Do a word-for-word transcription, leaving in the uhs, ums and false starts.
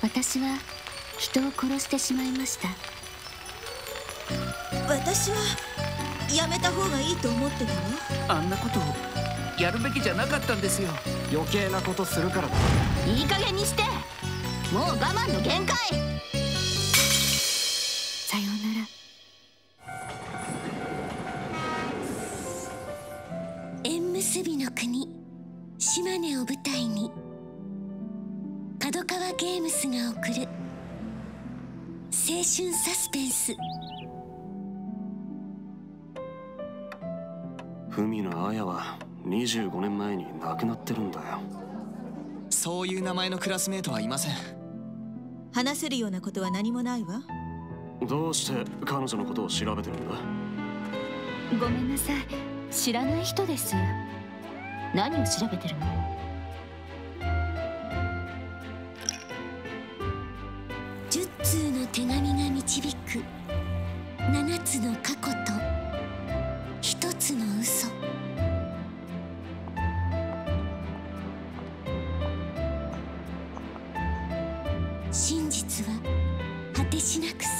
私は人を殺してしまいました。 私はやめた方がいいと思ってたわ。 あんなことをやるべきじゃなかったんですよ。 余計なことするからだ。 いい加減にして。もう我慢の限界。 さようなら。 縁結びの国島根を舞台に角川ゲームスが送る青春サスペンス。 文野綾はにじゅうごねんまえに亡くなってるんだよ。 そういう名前のクラスメートはいません。 話せるようなことは何もないわ。 どうして彼女のことを調べてるんだ？ ごめんなさい、知らない人です。何を調べてるの？ じゅっつうの手紙が導くななつの過去とひとつの嘘。真実は果てしなく